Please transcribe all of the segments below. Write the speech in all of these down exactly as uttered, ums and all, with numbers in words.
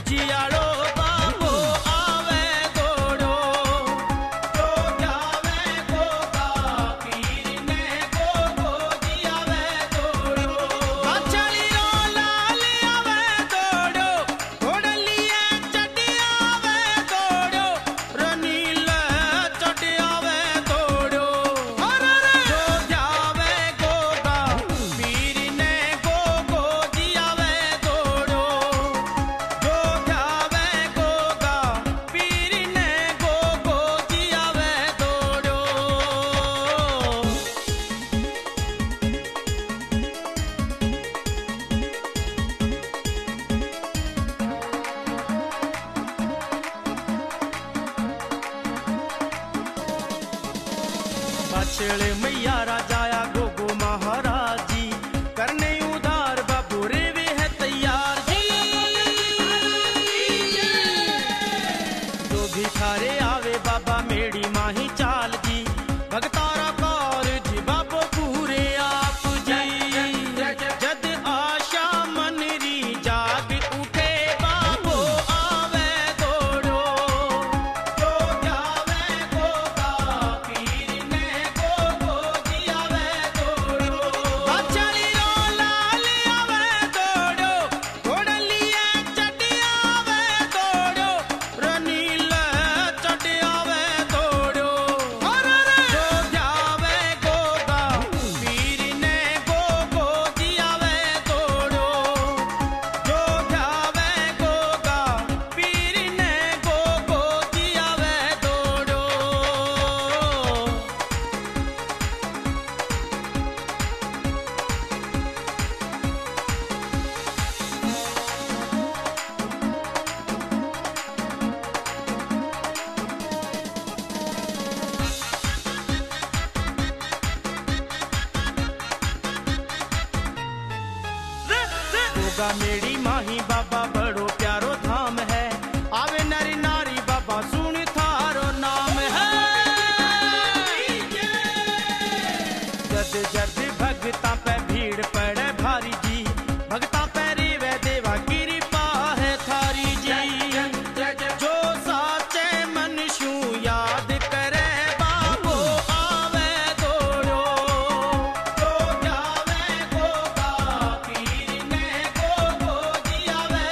जियाड़ो बाबो आवे दौड़ो, जो जावे गोगा पीर ने गोगो जियावे दौड़ो। बाछड़ियो लाल आवे दौड़ो, घोड़लिए चढ़ आवे दौड़ो, रनील चढ़ आवे दौड़ो। जो जावे गोगा पीर ने गोगो जियावे दौड़ो, जो जावे गोगा पीर ने गोगो जियावे दौड़ो। बछड़े मैया राजाया गोगो महाराज जी, करने उधार बाबू रेवे है तैयार जी। जो भी थारे आवे बाबा मेड़ी माही चाल जी, भगतारा कार जी बाबो पूरे आप जी। जद आशा मनरी जाग उठे बाबो आवे दौड़ो, जो जावे गोगा पीर ने गोगो जियावे दौड़ो। बाछड़ियो लाल आवे दौड़ो, घोड़लिए चढ़ आवे दौड़ो, रनील चढ़ आवे दौड़ो। जो जावे गोगा पीर ने गोगो जियावे दौड़ो, जो जावे गोगा पीर ने गोगो जियावे दौड़ो। गोगा मेरी माही बाबा बड़ो प्यारो धाम है, आवे नरी नारी बाबा सुन थारो नाम है। जद जद भगता पे भीड़ पड़े भारी जी, भगता पे रेवे देवा कृपा है थारी जी। जो साचे मन शू याद करे बाबो आवे दौड़ो, जो जावे गोगा पीर ने गोगो जियावे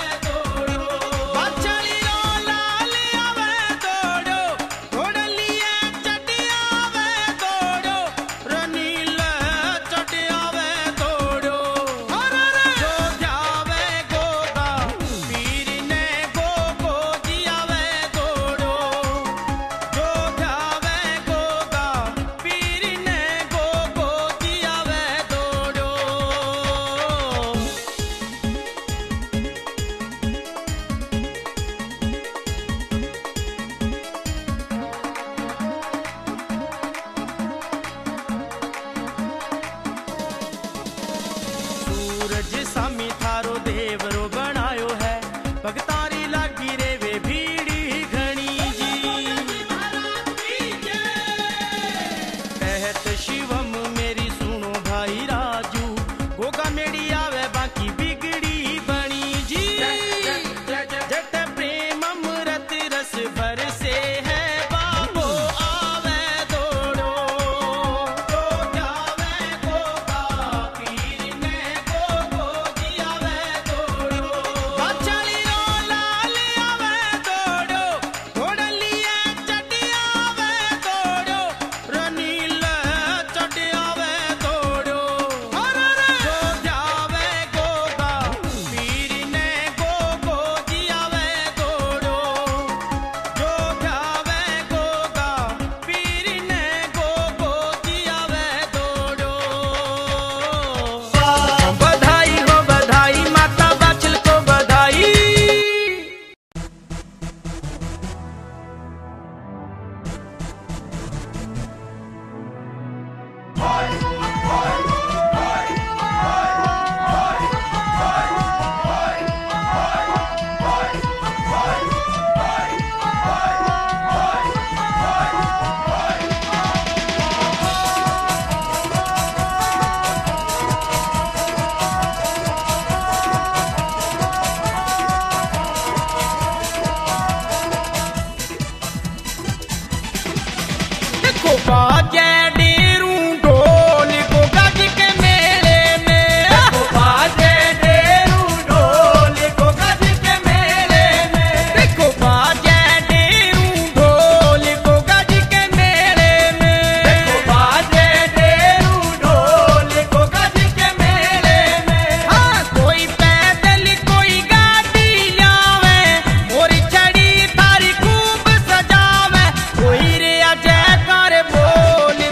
देखो बाजे डेरू ढोल को गज के मेले में, देखो बाजे डेरू ढोल को गज के मेले में, देखो बाजे डेरू ढोल को गज के मेले में, देखो बाजे डेरू ढोल को गज के मेले में। हाँ कोई पैदल कोई गाड़ी आवे, मोरी छड़ी थारी खूब सजावे, कोई रे जयकार बोल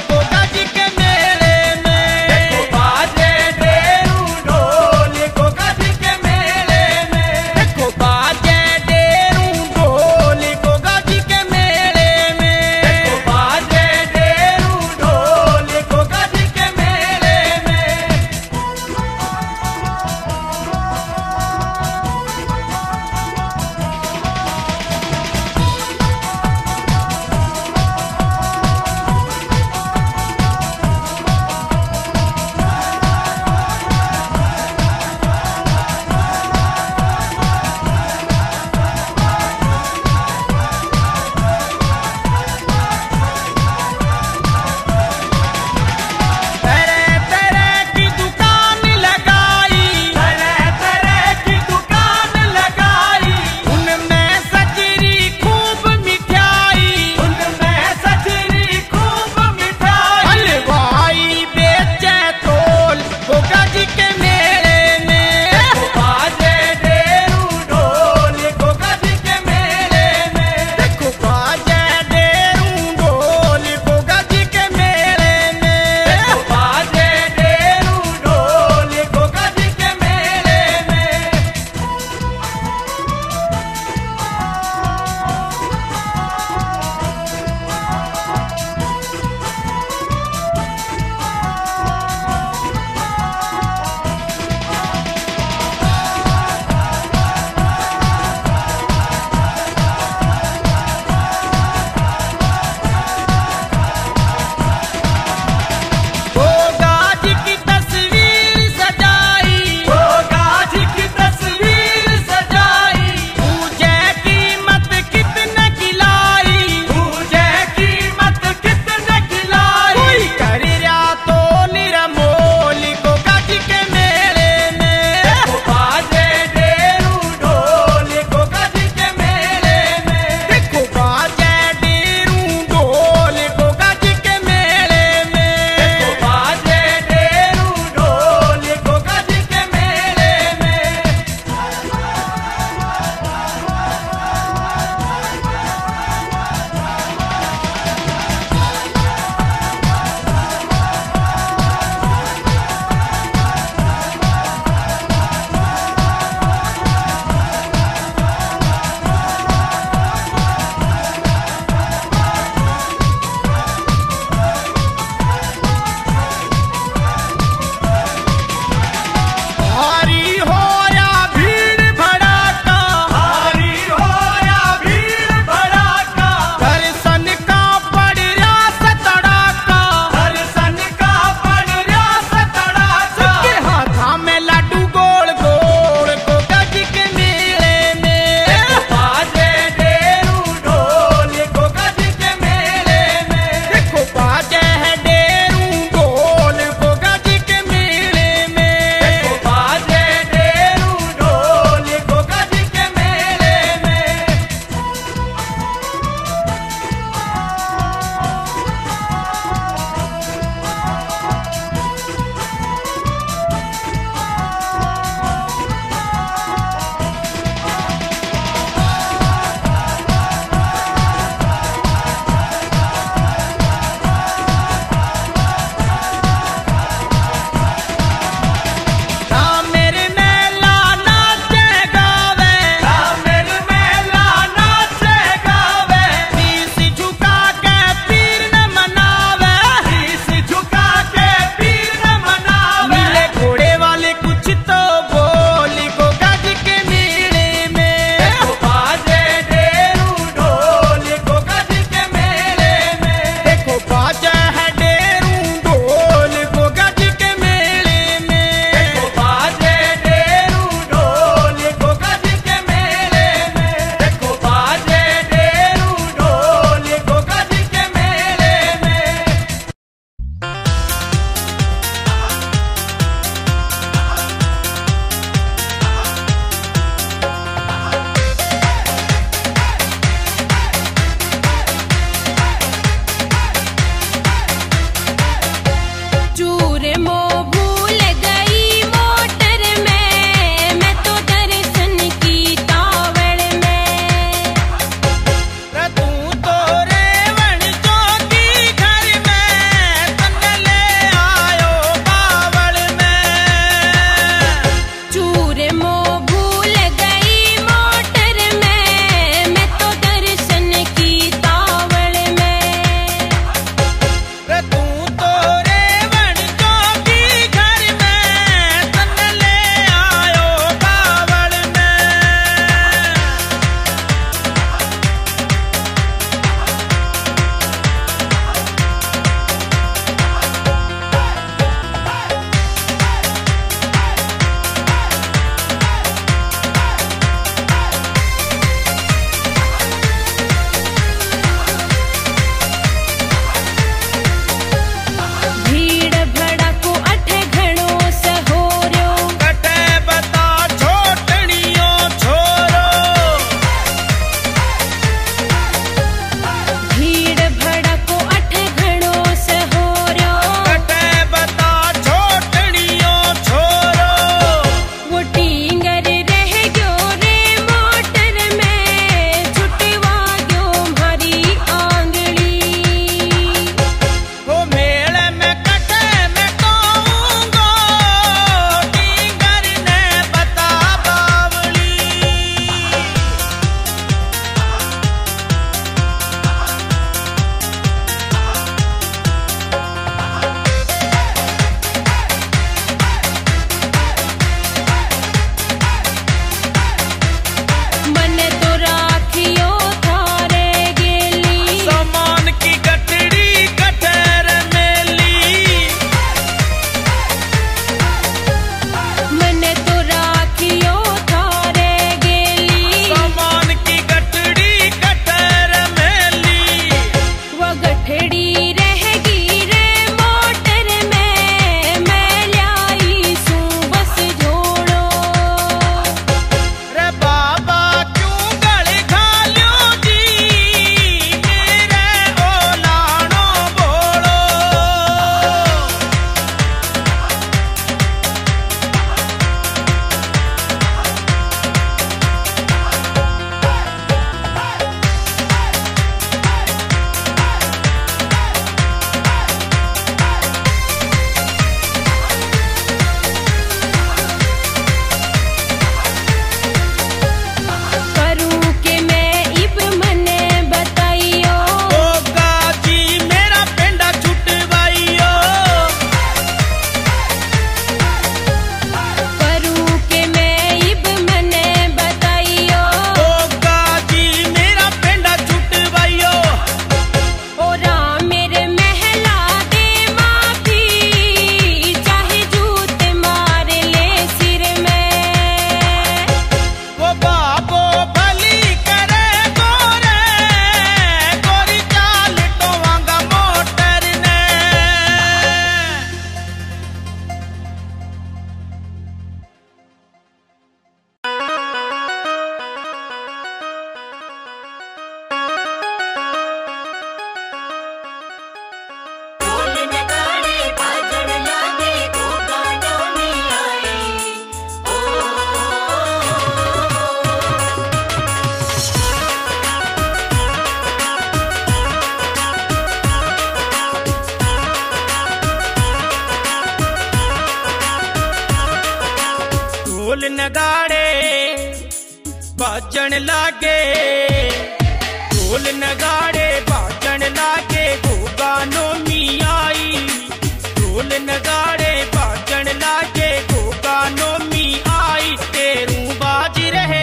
बाजन लागे, ढोल नगाड़े बाजन लागे, गोगा नोमी आई। ढोल नगाड़े बाजन लागे, गोगा नोमी आई। तेरू बाज रहे,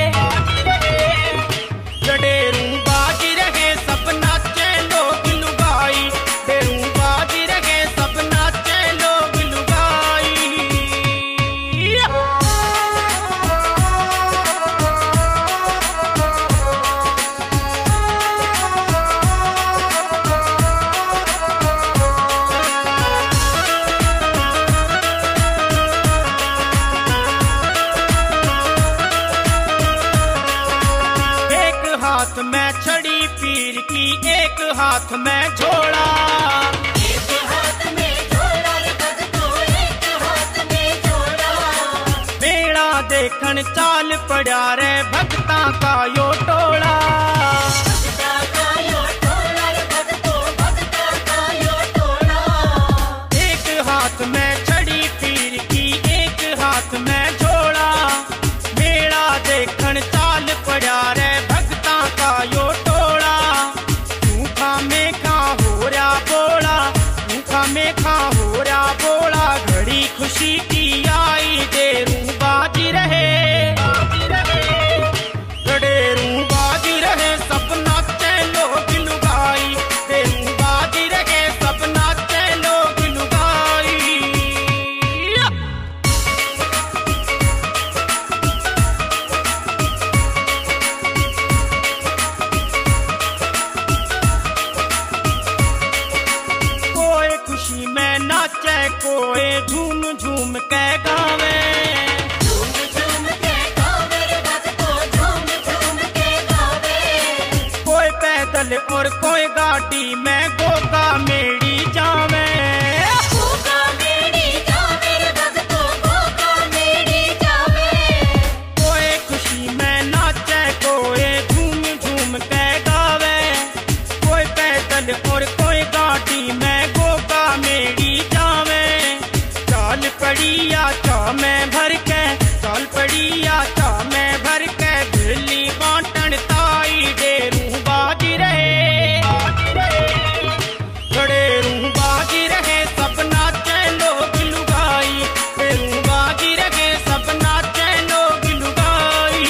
जडेरू बाज रहे, सब नाचे लोग लुगाई। तेरू बाज रहे, सब नाचे लोग लुगाई। हाथ में छड़ी पीर की, एक हाथ में झोला। एक हाथ में झोला रे भगतो, एक हाथ में झोला। मेला देखन चाल पड़ा रे भक्ता का यो टोला। भगता का यो टोला रे भगतो, भगता का यो टोला। एक हाथ में छड़ी पीर की, एक हाथ में झोला। मेला देखन चाल पड़ा रे का यो टोला। भूखा में खा हो रहा बोला, भूखा में खा हो रहा बोला। घड़ी खुशी की आई, देरू बाजी रहे, गडेरू बाजी रहे, सब नाचे लोग लुगाई। देरू बाजी रहे, सब नाचे लोग लुगाई। खुशी में नाचे कोई झूम झूम के गावे, झूम झूम के गावे रे भगतो, झूम झूम के गावे। कोई पैदल और कोई गाड़ी में गोगा मेड़ी जावे। गोगा मेड़ी जावे रे भगतो, गोगा मेड़ी जावे। कोई खुशी में नाचे कोई झूम झूम के गावे। कोई पैदल और कोई गाड़ी में मेरी जावे। चाल पड़ी या चा में भर के, चाल पड़ी या चा में भर के, दिल्ली बांटन ताई। डेरू बाजी रहे, गडेरू बाजी रहे, सब नाचे लोग लुगाई। डेरू बाजी रहे, सब नाचे लोग लुगाई।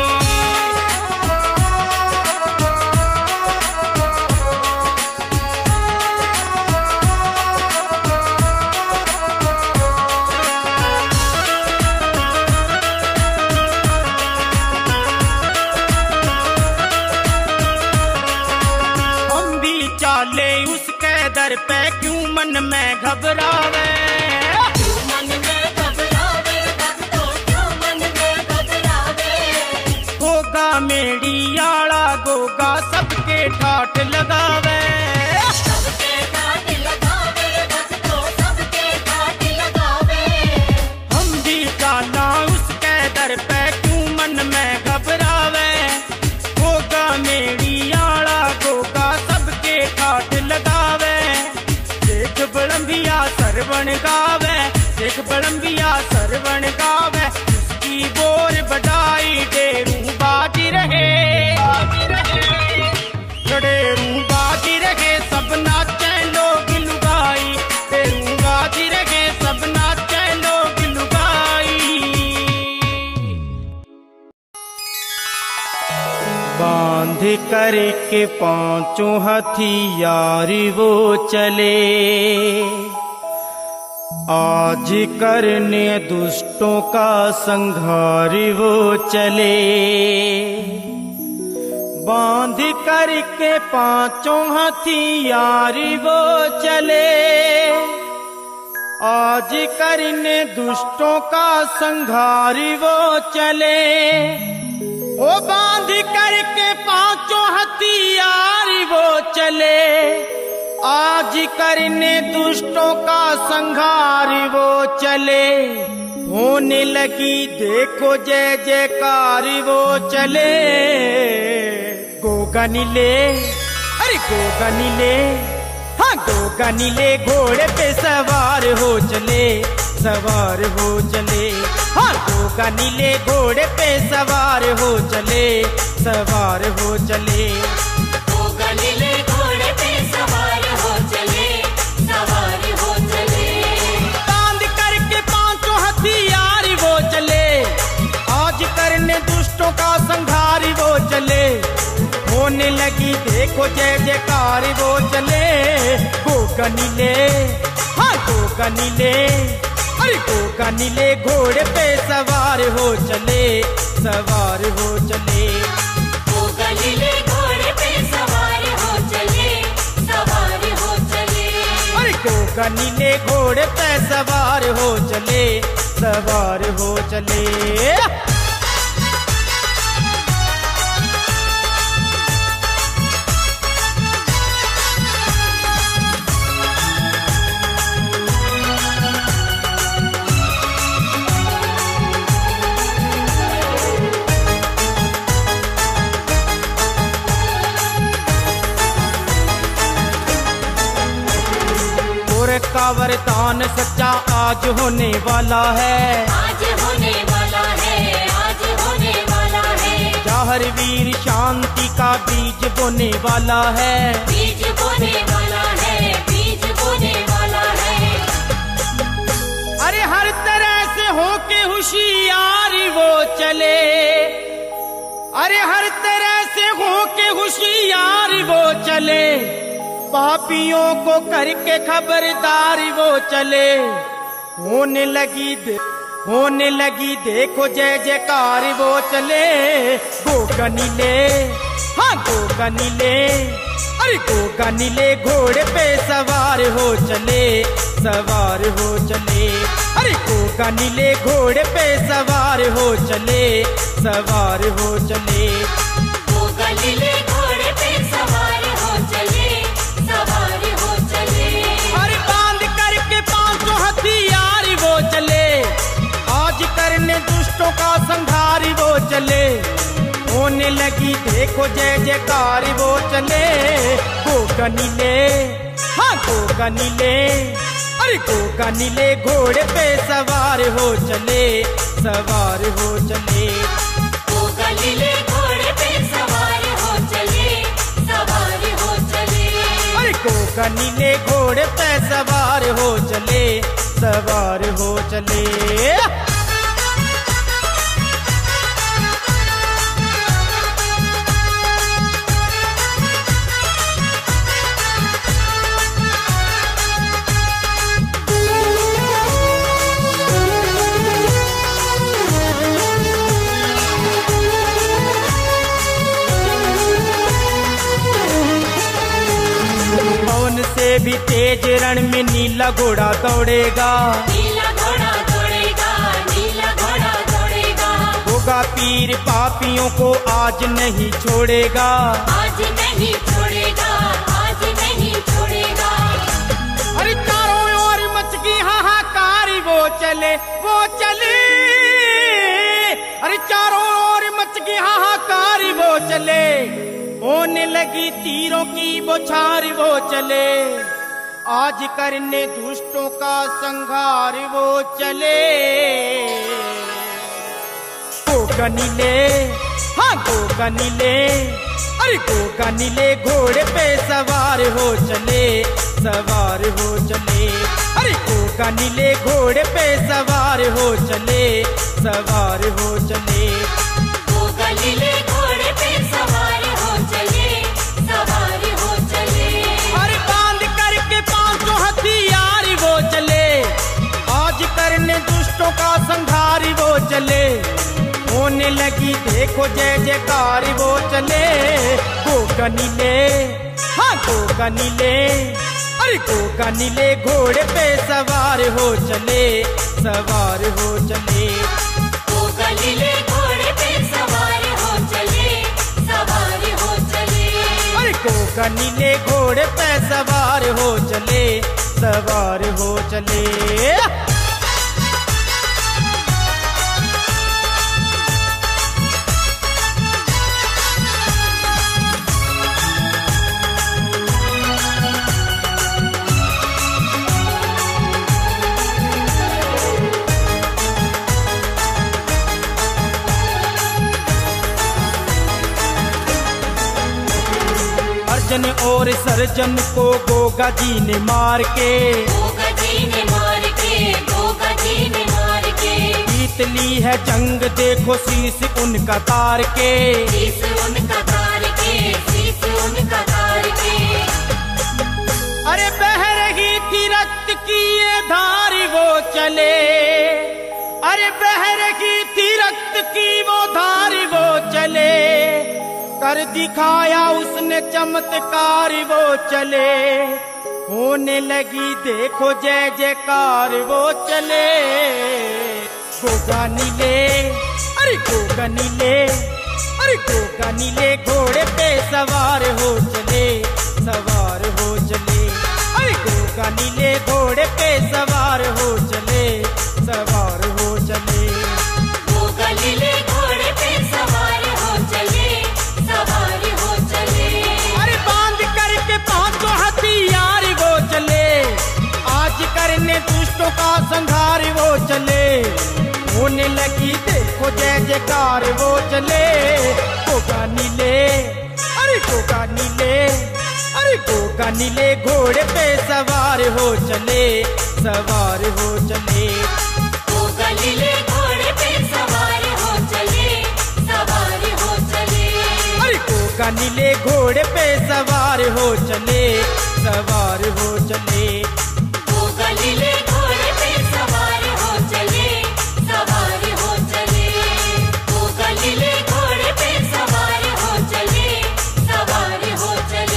चाले उसके दर पे, क्यों मन में घबरावे। क्यों मन में घबरावे भगतो, क्यों मन में घबरावे। गोगा मेड़ी आला गोगा सबके ठाट लगावे। सबके ठाट लगावे रे भगतो, सबके ठाट लगावे। हम भी चाला उसके दर पे, क्यों मन में घबरावे। गोगा मेड़ी आला गोगा सबके ठाट लगावे। देख बड़म्बिया सरवण गावे, देख बड़म्बिया सरवण गावे। उसकी बोर बढ़ाई, डेरू बाजी रहे, गडेरू बाजी रहे, सब नाचे लोग लुगाई। डेरू बाजी रहे, सब नाचे लोग लुगाई। बांध करके पांचों हथियार वो चले, आज करने दुष्टों का संहार वो चले। बांध करके पांचों हथियार वो चले, आज करने दुष्टों का संहार वो चले। ओ बांध करके पांचों हथियार वो चले, आज करने दुष्टों का संहार वो चले। होने लगी देखो जय जयकार वो चले। गोगा नीले, अरे गोगा नीले, हाँ गोगा नीले घोड़े पे सवार हो चले। सवार हो चले। हाँ गोगा नीले घोड़े पे सवार हो चले, सवार हो चले। गोगा नीले घोड़े पे सवार हो चले, सवार हो चले। बांध करके पांचों हथियार वो चले, आज करने दुष्टों का संहार वो चले। होने लगी देखो जय जयकार वो चले। गोगा नीले, हाँ गोगा नीले, अरे गोगा नीले घोड़े पे सवार हो चले, सवार हो चले। गोगा नीले घोड़े पे सवार हो चले, सवार हो चले। अरे गोगा नीले घोड़े पे सवार हो चले, सवार हो चले। का वरदान सच्चा आज होने वाला है, आज होने वाला है, आज होने वाला है। जाहर वीर शांति का बीज बोने वाला है, बीज बोने वाला है, बीज बोने वाला है। अरे हर तरह से होके होशियार वो चले, अरे हर तरह से होके होशियार वो चले। पापियों को करके खबरदार वो चले। होने लगी दे, होने लगी देखो जय जयकार वो चले। गोगा नीले, हाँ गोगा नीले, अरे गोगा नीले घोड़े पे सवार हो चले, सवार हो चले। अरे गोगा नीले घोड़े पे सवार हो चले, सवार हो चले। गोगा नीले घोड़े पे सवार हो चले, सवार हो चले। अरे बांध करके पांचों हथियार वो चले, आज करने दुष्टों का संहार वो चले। होने लगी देखो जय जयकार वो चले। गोगा नीले, हाँ गोगा नीले, अरे गोगा नीले घोड़े पे सवार हो चले, सवार हो चले। गोगा नीले घोड़े पे सवार हो चले, सवार हो चले। अरे गोगा नीले घोड़े पे सवार हो चले, सवार हो चले। से भी तेज रण में नीला घोड़ा दौड़ेगा, नीला घोड़ा दौड़ेगा, नीला घोड़ा दौड़ेगा। गोगा पीर पापियों को आज नहीं छोड़ेगा, आज नहीं छोड़ेगा, आज नहीं छोड़ेगा। अरे चारों ओर मच गई हाहाकार वो चले, वो चले। अरे चारों ओर मच गई हाहाकार वो चले। होने लगी तीरों की बौछार वो चले, आज करने दुष्टों का संहार वो चले। गोगा नीले, हाँ गोगा नीले, अरे गोगा नीले घोड़े पे सवार हो चले, सवार हो चले। अरे गोगा नीले घोड़े पे सवार हो चले, सवार हो चले। गोगा नीले घोड़े पे सवार हो चले, सवार हो चले। अरे बांध करके पांचों हथियार वो चले, आज करने दुष्टों का संहार वो चले। होने लगी देखो जय जयकार वो चले। गोगा नीले, हाँ गोगा नीले, अरे गोगा नीले घोड़े पे सवार हो चले, सवार हो चले। गोगा नीले घोड़े पे सवार हो चले, सवार हो चले। अरे गोगा नीले घोड़े पे सवार हो चले, सवार हो चले। राजन और सर्जन को गोगा जी ने मार के, गोगा जी ने मार के, गोगा जी ने मार के। जीत ली है जंग देखो शीश उनका तार के, शीश उनका तार के, शीश उनका तार के। अरे बह रही थी रक्त की ये धार वो चले, अरे बह रही थी रक्त की वो धार वो चले, कर दिखाया उसने चमत्कार वो चले, होने लगी देखो जय जयकार वो चले। गोगा नीले, अरे गोगा नीले, अरे गोगा नीले घोड़े पे सवार हो चले, सवार हो चले। अरे गोगा नीले घोड़े पे सवार हो चले, सवार हो चले। गोगा नीले घोड़े पे सवार हो चले, सवार हो चले। अरे बांध करके पांचों हथियार वो चले, आज करने दुष्टों का संहार वो चले, होने लगी देखो जय जयकार वो चले। गोगा नीले, अरे गोगा नीले, अरे गोगा नीले घोड़े पे सवार हो चले, सवार हो चले। गोगा नीले घोड़े पे सवार हो चले, सवार हो चले। अरे गोगा नीले घोड़े पे सवार हो चले, सवार हो चले। गोगा नीले घोड़े पे सवार हो चले, सवार हो चले। गोगा नीले घोड़े पे सवार हो चले, सवार हो चले।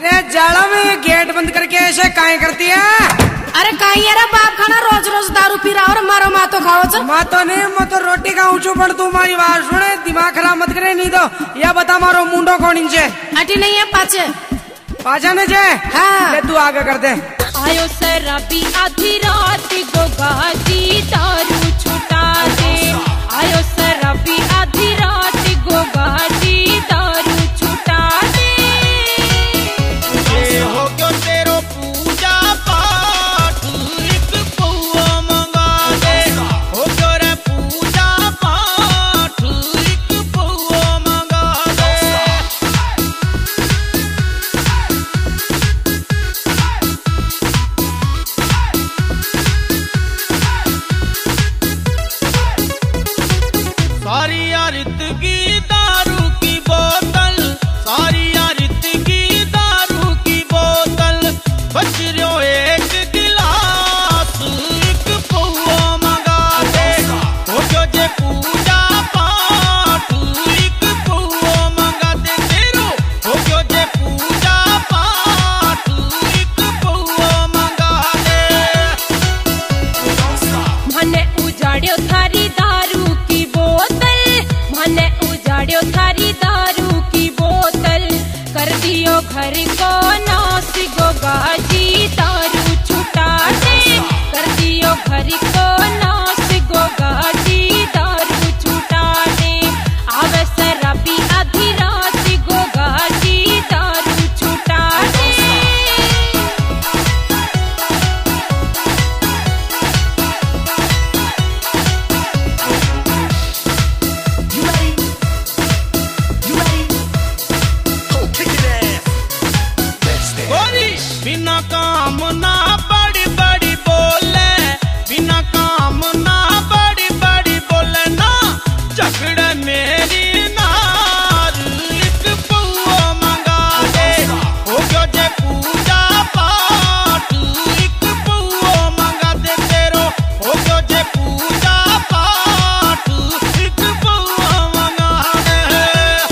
अरे जाड़ा में गेट बंद करके ऐसे काहे करती है? अरे कहीं यार बाप खाना रोज रोज दारू पी रहा और मारो मातो खाओ चल। मातो नहीं मैं तो रोटी का ऊंचो पर तू मारी बात सुने दिमाग खराब मत करे नहीं तो या बता मारो मुंडो कौन इंचे अटी नहीं है पाचे पाचा ने जे हाँ। ले तू आगे कर दे। आयो शराबी आधी रात गोगाजी दारू छुटा दे। आयो शराबी आधी रात गोगाजी दारू छुटा दे। ये हो क्यों तेरो पूजा पाठ एक पौआ मंगा दे। हो क्यों रे पूजा पाठ एक पौआ मंगा दे। सारी यारित की दारू की बोतल सारी यारित की दारू की बोतल बच रो एक गिलास एक पौआ मंगा दे। हो जो जे पूजा पाठ एक पौआ मंगा दे तेरो। हो जो जे पूजा पाठ एक पौआ मंगा दे। मने उजाड़्यो थारी दारू की बोतल। मने उजाड़्यो थारी दारू की बोतल। कर दियो घर को नाश गोगाजी दारू छुटा दे। कर दियो घर को नाश गोगाजी दारू छुटा दे। आवे शराबी आधी रात गोगाजी दारू छुटा दे। गोरी बिना काम ना बड़ी बड़ी बोले। बिना काम ना बड़ी बड़ी बोले ना झगड़े मेरी नार एक पौआ मंगा दे। हो गयो जे पूजा पाठ एक पौआ मंगा दे तेरो। हो गयो जे पूजा पाठ एक पौआ मंगा दे।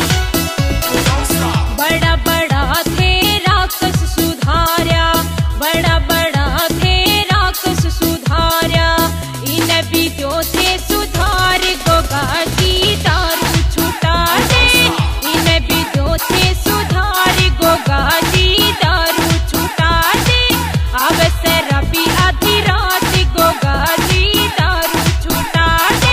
बड़ा बड़ा थे राक्षस सुधार्या। बड़ा बड़ा थे राक्षस सुधार्या। इन बीजो थे सुधार गोगाजी दारू छुटा दे। इन बीजो थे सुधार गोगाजी दारू छुटा दे। अब शराबी आधी रात गोगाजी दारू छुटा दे।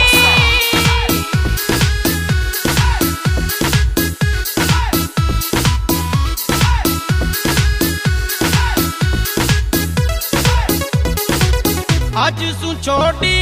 आज सु छोटी